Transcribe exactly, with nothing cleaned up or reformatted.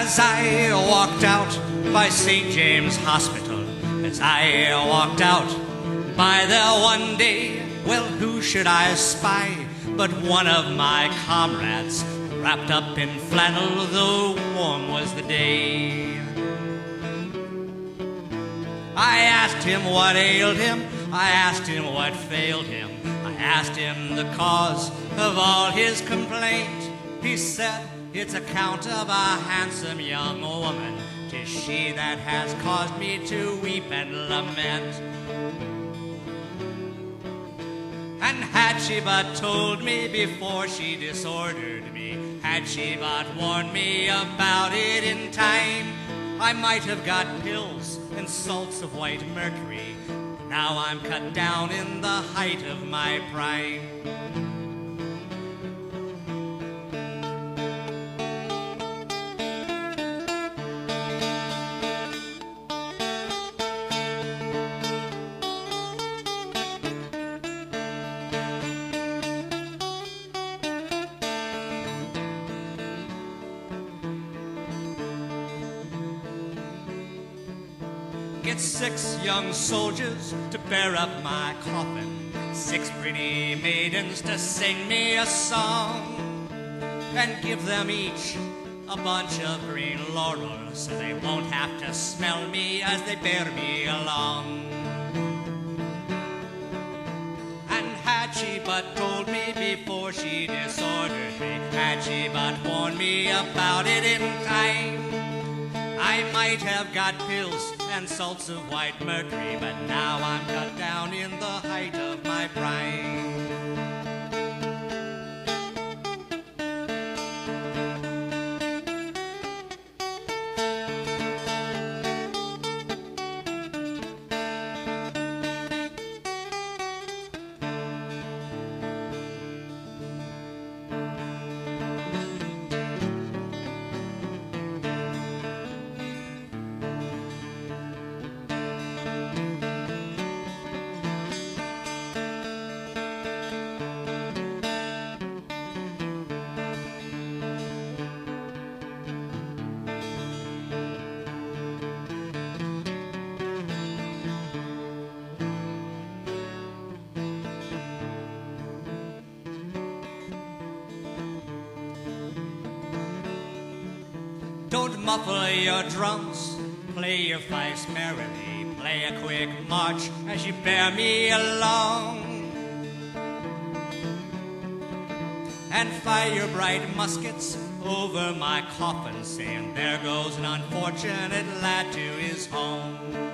As I walked out by Saint James Hospital, as I walked out by there one day, well, who should I spy but one of my comrades, wrapped up in flannel, though warm was the day. I asked him what ailed him, I asked him what failed him, I asked him the cause of all his complaint. He said, it's account of a handsome young woman, 'tis she that has caused me to weep and lament. And had she but told me before she disordered me, had she but warned me about it in time, I might have got pills and salts of white mercury. Now I'm cut down in the height of my prime. Get six young soldiers to bear up my coffin, six pretty maidens to sing me a song, and give them each a bunch of green laurel so they won't have to smell me as they bear me along. And had she but told me before she disordered me, had she but warned me about it in time, I might have got pills and salts of white mercury, but now I'm cut down in the height of my prime. Don't muffle your drums, play your fifes merrily, play a quick march as you bear me along. And fire your bright muskets over my coffin, saying, there goes an unfortunate lad to his home.